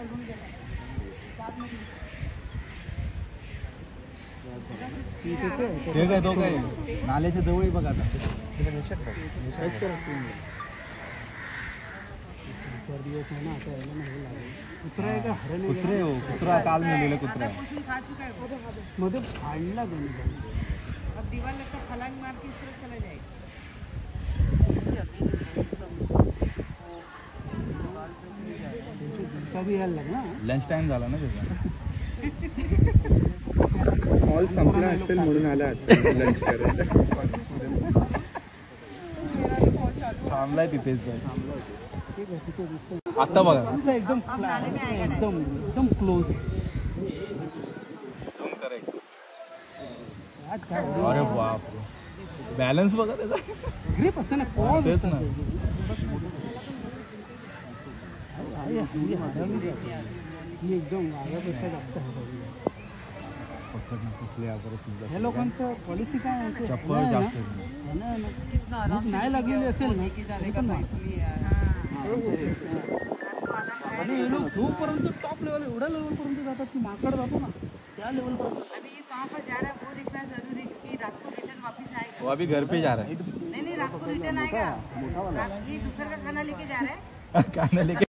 ते काय तो काय नाल्याच्या जवळ बघ आता कुत्रा आहे का हरण कुत्रे हो कुत्रा काल नेलेलं कुत्रा मध्ये फाडला अब दीवार लगता फलांग मार के इस तरफ चला जाएगा। दिवसा भी यायला लागला लंच टाइम झाला ना त्याचा हॉल संपला असेल म्हणून आला लंच करायला थांबलाय तिथेच ठीक आहे तिथे दिसतो आता बघा एकदम एकदम एकदम क्लोज अरे बाप बॅलन्स बघा त्याचा ग्रिप असते ना पॉज तेच ना ही एकदम आगापेक्षा जास्त ह्या लोकांचं पॉलिसी काय आहे चप्पल जास्त नाही लागलेली असेल ना आणि हे लोक जोपर्यंत टॉप लेवल एवढ्या लेवलपर्यंत जातात की माकड जातो ना त्या लेवलपर्यंत अभी ये कहाँ पर जा रहा है वो देखना जरूरी है क्योंकि रात को रिटर्न वापस आएगा। वो अभी घर पे जा रहा है नहीं रात को रिटर्न आएगा। ये दोपहर का खाना लेके जा रहा है। खाना लेके